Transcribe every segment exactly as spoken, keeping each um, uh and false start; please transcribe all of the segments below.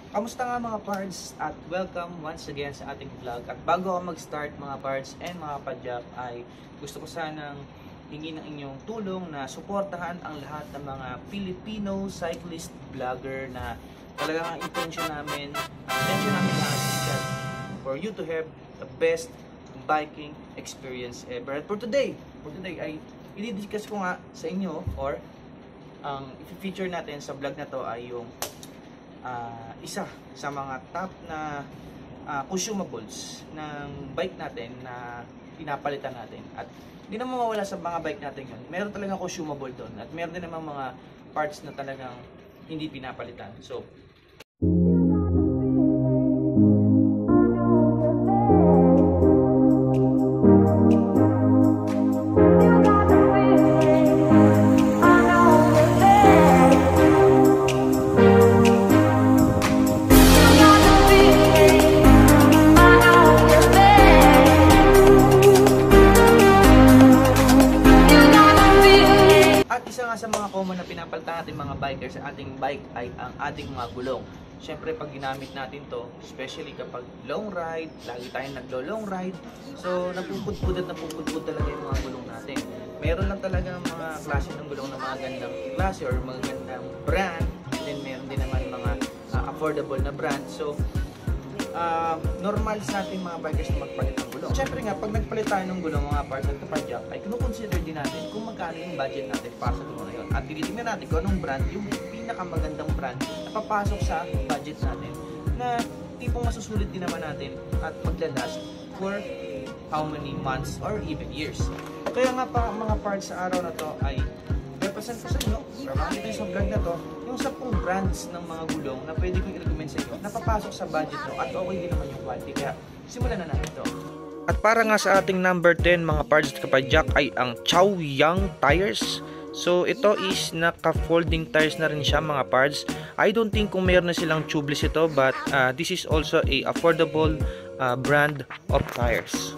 Kamusta nga mga pards at welcome once again sa ating vlog. At bago ako mag-start mga pards and mga padyak ay gusto ko sanang hingi ng inyong tulong na suportahan ang lahat ng mga Filipino cyclist vlogger na talagang ang intention namin, ang intention namin lahat is that for you to have the best biking experience ever. At for today, for today ay i-discuss ko nga sa inyo or ang um, i-feature natin sa vlog na to ay yung Uh, isa sa mga top na uh, consumables ng bike natin na pinapalitan natin. At hindi naman mawala sa mga bike natin yun. Meron talagang consumable doon. At meron din naman mga parts na talagang hindi pinapalitan. So, sa mga common na pinapalitan natin mga bikers sa ating bike ay ang ating mga gulong. Siyempre pag ginamit natin to, especially kapag long ride, lagi tayong naglo-long ride, so napupudpud at napupudpud talaga yung mga gulong natin. Meron lang talaga mga klase ng gulong na mga gandang klase or mga gandang brand, and then meron din naman mga uh, affordable na brand. So Uh, normal sa ating mga bikers na magpalit ng gulong. Siyempre nga, pag nagpalit tayo ng gulong mga parts at kapadyak, ay kinukonsider din natin kung magkano yung budget natin para sa gulong na yun. At tinitingnan natin kung anong brand, yung pinakamagandang brand na papasok sa budget natin na tipong masusulit din naman natin at maglalast for how many months or even years. Kaya nga pa mga parts sa araw na to ay represent ko sa inyo, para makikita nyo sa vlog na to, yung sampung brands ng mga gulong na pwede kong i-recommend sa inyo na papasok sa budget nyo at okay din naman yung quality. Kaya simulan na natin ito. At para nga sa ating number ten mga parts at kapadyak ay ang Chaoyang tires. So ito is naka-folding tires na rin siya mga parts. I don't think kung mayroon na silang tubeless ito, but uh, this is also a affordable uh, brand of tires.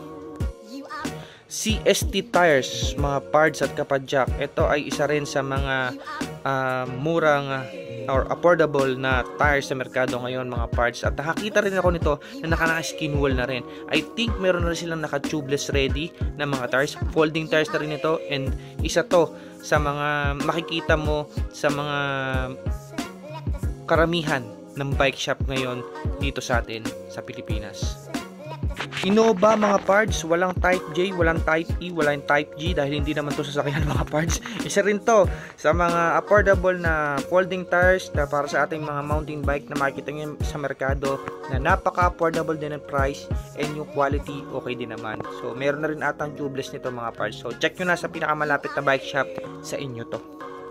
C S T tires mga parts at kapadyak, ito ay isa rin sa mga uh, murang uh, or affordable na tires sa merkado ngayon mga parts. At nakakita rin ako nito na naka-skin wall na rin. I think meron na rin silang naka-tubeless ready na mga tires, folding tires na rin ito, and isa to sa mga makikita mo sa mga karamihan ng bike shop ngayon dito sa atin sa Pilipinas. Innova mga parts, walang type J, walang type E, walang type G dahil hindi naman to sasakyan mga parts. Isa rin to sa mga affordable na folding tires na para sa ating mga mountain bike na makikita nyo sa merkado na napaka-affordable din ang price, and yung quality okay din naman. So meron na rin atang tubeless nito mga parts. So check nyo na sa pinakamalapit na bike shop sa inyo to.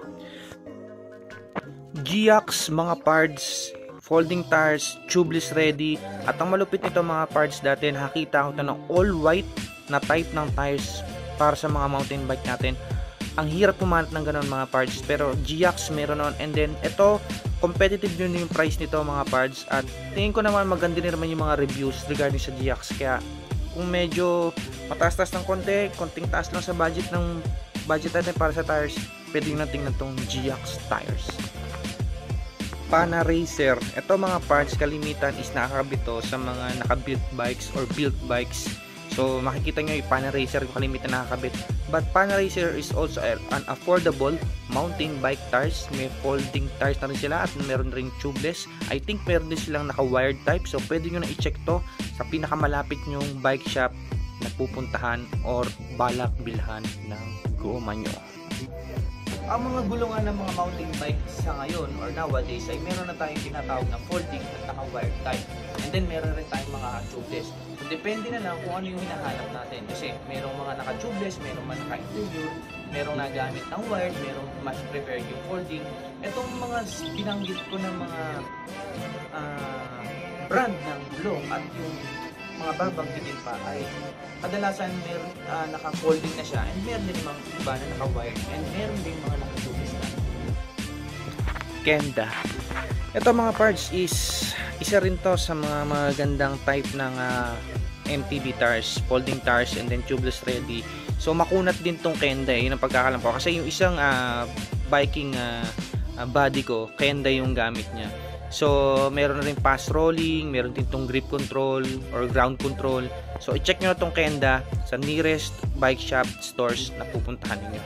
G-Ax mga parts, folding tires, tubeless ready. At ang malupit nito mga parts, dati nakita ko ito ng all white na type ng tires para sa mga mountain bike natin. Ang hirap pumanat ng ganun mga parts, pero G-Ax meron nun. And then ito, competitive yun yung price nito mga parts. At tingin ko naman maganda din naman yung mga reviews regarding sa G-Ax. Kaya kung medyo mataas-taas ng konti, konting taas lang sa budget ng budget natin para sa tires, pwede nyo tingnan tong G-Ax tires. Pana Racer, ito mga parts kalimitan is nakakabit to sa mga naka-built bikes or built bikes. So makikita nyo yung Pana Racer yung kalimitan nakakabit. But Pana Racer is also an affordable mountain bike tires. May folding tires na rin sila at meron rin tubeless. I think meron din silang naka-wired type. So pwede nyo na i-check to sa pinakamalapit nyong bike shop na pupuntahan or balak bilhan ng goma nyo. Ang mga gulungan ng mga mountain bikes sa ngayon or nowadays ay meron na tayong tinatawag na folding at naka-wired type. And then meron rin tayong mga tubeless. So, depende na lang kung ano yung hinahanap natin. Kasi merong mga naka-tubeless, merong mga naka-interior, merong nagamit ng wired, merong mas prefer yung folding. Itong mga binanggit ko ng mga uh, brand ng gulong at yung mga babanggitin pa ay kadalasan meron uh, naka-folding na siya, and meron din mga iba na naka-wired, and meron din mga naka-tubeless na. Kenda. Ito mga parts is isa rin to sa mga magandang type ng uh, M T B tires, folding tires, and then tubeless ready. So makunat din tong Kenda, yun ang pagkakalam ko. Kasi yung isang uh, biking uh, uh, body ko, Kenda yung gamit niya. So, meron na rin pass rolling, meron din tong grip control or ground control. So, i-check nyo na tong Kenda sa nearest bike shop stores na pupuntahan niyo.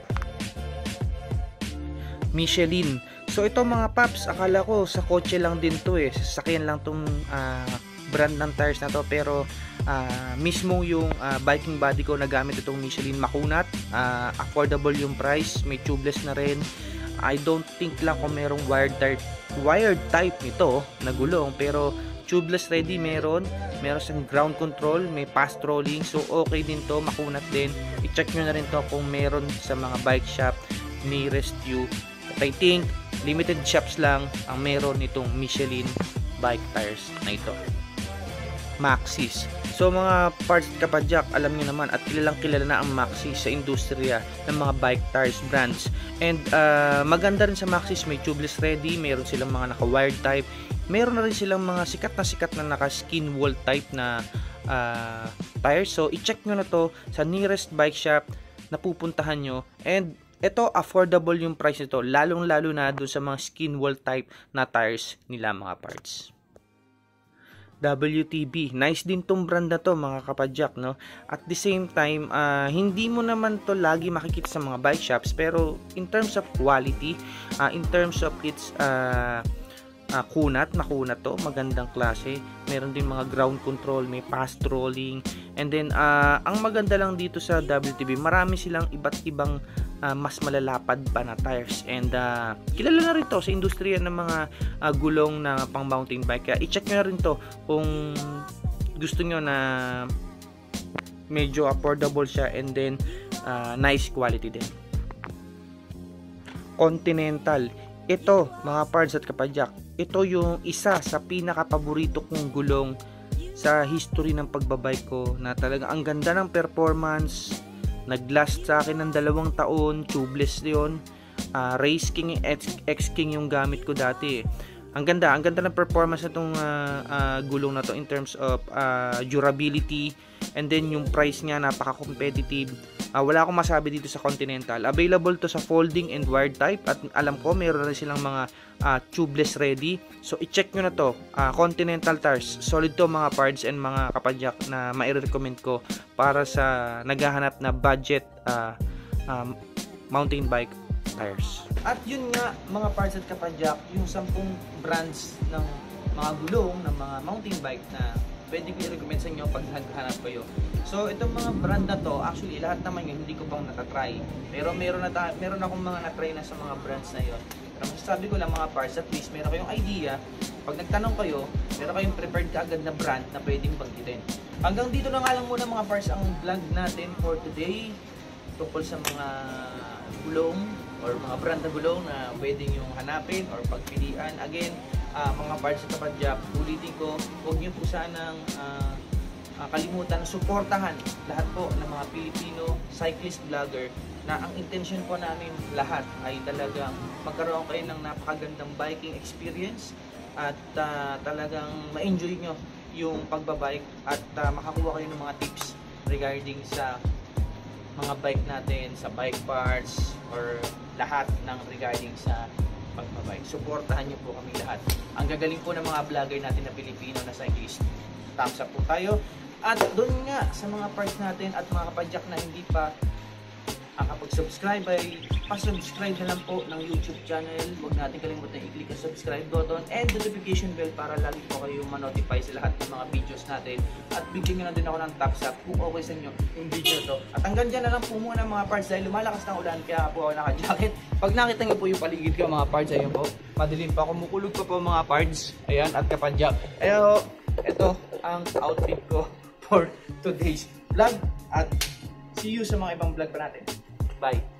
Michelin. So, ito mga paps, akala ko sa kotse lang din to eh. Sasakyan lang tong uh, brand ng tires na to. Pero, uh, mismo yung uh, biking body ko nagamit itong Michelin makunat. Uh, affordable yung price. May tubeless na rin. I don't think lang kung merong wired type, wired type nito na gulong, pero tubeless ready meron, meron siyang ground control, may fast rolling, so okay din to, makunat din. I-check nyo na rin to kung meron sa mga bike shop nearest you. But I think limited shops lang ang meron nitong Michelin bike tires na ito. Maxxis. So mga parts kapadyak, alam niyo naman at kilalang kilala na ang Maxxis sa industriya ng mga bike tires brands. And uh, maganda rin sa Maxxis, may tubeless ready, mayroon silang mga naka-wired type, mayroon na rin silang mga sikat na sikat na naka-skin wall type na uh, tires. So i-check nyo na to sa nearest bike shop na pupuntahan nyo. And ito, affordable yung price nito, lalong lalo na doon sa mga skin wall type na tires nila mga parts. W T B. Nice din tong brand na to mga kapadyak, no? At the same time, uh, hindi mo naman to lagi makikita sa mga bike shops, pero in terms of quality, uh, in terms of its uh, uh, kunat, makunat to, magandang klase. Meron din mga ground control, may fast rolling. And then, uh, ang maganda lang dito sa W T B, marami silang iba't ibang Uh, mas malalapad pa na tires, and uh, kilala na rin to sa industriya ng mga uh, gulong na pang mountain bike. Kaya i-check nyo na rin to kung gusto nyo na medyo affordable siya, and then uh, nice quality din. Continental. Ito mga parts at kapadyak, ito yung isa sa pinaka-paborito kong gulong sa history ng pagbabike ko, na talaga ang ganda ng performance. Nag-last sa akin ng dalawang taon, tubeless yun. Uh, Race King, X King yung gamit ko dati. Ang ganda, ang ganda ng performance na itong uh, uh, gulong na to in terms of uh, durability, and then yung price niya napaka-competitive. Uh, wala akong masabi dito sa Continental. Available to sa folding and wired type, at alam ko meron rin silang mga uh, tubeless ready. So i-check nyo na to. Uh, Continental tires, solid to mga parts and mga kapadyak na mai-recommend ko para sa naghahanap na budget uh, um, mountain bike tires. At yun nga mga parts at kapadyak, yung sampung brands ng mga gulong ng mga mountain bike na pwede ko i-recommend sa inyo pag naghanap kayo. So itong mga brand na to, actually lahat naman yun hindi ko pang natatry, pero meron na ta meron akong mga natry na sa mga brands na yun. Pero masasabi ko lang mga parts, at least meron kayong idea. Pag nagtanong kayo, meron kayong prepared kaagad na brand na pwedeng banggitin. Hanggang dito na nga lang muna mga parts ang vlog natin for today tungkol sa mga gulong or mga brand na gulong na pwedeng yung hanapin or pagpilian. Again, uh, mga parts sa kapadyak, ulitin ko, huwag niyo po sanang uh, uh, kalimutan na suportahan lahat po ng mga Pilipino cyclist vlogger, na ang intention po namin lahat ay talagang magkaroon kayo ng napakagandang biking experience at uh, talagang ma-enjoy nyo yung pagbabike at uh, makakuha kayo ng mga tips regarding sa mga bike natin, sa bike parts or lahat ng regarding sa pagbabike. Suportahan nyo po kami lahat. Ang gagaling po ng mga vlogger natin na Pilipino na cyclist. Thumbs up po tayo. At doon nga sa mga parts natin at mga kapadyak na hindi pa nakapag-subscribe, ay pa-subscribe na lang po ng YouTube channel. Huwag natin kalimutan i-click ang subscribe button and notification bell para lagi po kayo ma-notify sa lahat ng mga videos natin. At bigyan nyo na din ako ng thumbs up kung okay sa inyo yung video to. At hanggang dyan na lang po muna mga parts dahil lumalakas na ulan, kaya po ako naka-jacket. Pag nakita nyo po yung paligid ko mga parts, ayun po, madilim pa, kumukulog pa po mga parts. Ayan, at kapadyak. Ayo, ito ang outfit ko for today's vlog. At see you sa mga ibang vlog pa natin. Bye!